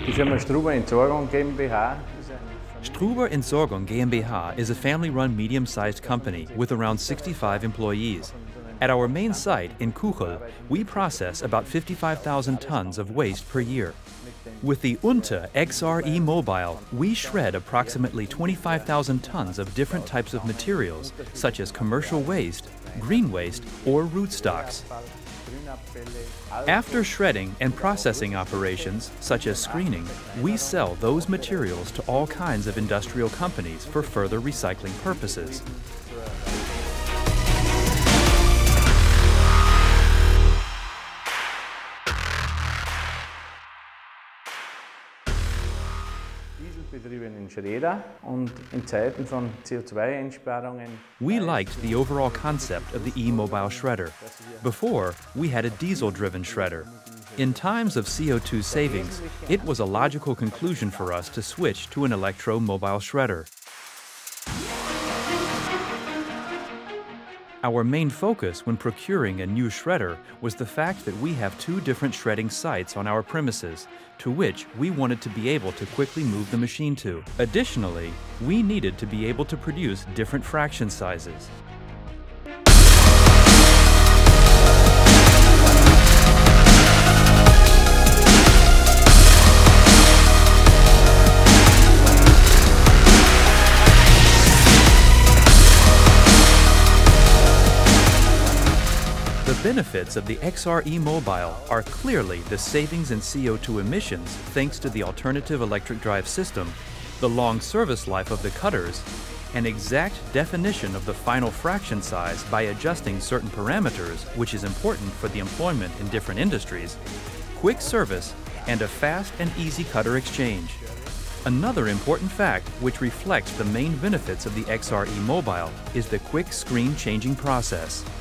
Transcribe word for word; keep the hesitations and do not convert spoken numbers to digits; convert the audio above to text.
Die Firma Struber Entsorgung GmbH. Struber Entsorgung GmbH is a family-run medium-sized company with around sixty-five employees. At our main site in Kuchel, we process about fifty-five thousand tons of waste per year. With the UNTHA X R E Mobile, we shred approximately twenty-five thousand tons of different types of materials, such as commercial waste, green waste, or rootstocks. After shredding and processing operations, such as screening, we sell those materials to all kinds of industrial companies for further recycling purposes. Dieselbetriebenen Schredder und in Zeiten von C O zwei Einsparungen. We liked the overall concept of the e-mobile shredder. Before, we had a diesel-driven shredder. In times of C O two savings, it was a logical conclusion for us to switch to an electro-mobile shredder. Our main focus when procuring a new shredder was the fact that we have two different shredding sites on our premises, to which we wanted to be able to quickly move the machine to. Additionally, we needed to be able to produce different fraction sizes. The benefits of the X R E Mobile are clearly the savings in C O two emissions thanks to the alternative electric drive system, the long service life of the cutters, an exact definition of the final fraction size by adjusting certain parameters, which is important for the employment in different industries, quick service, and a fast and easy cutter exchange. Another important fact which reflects the main benefits of the X R E Mobile is the quick screen changing process.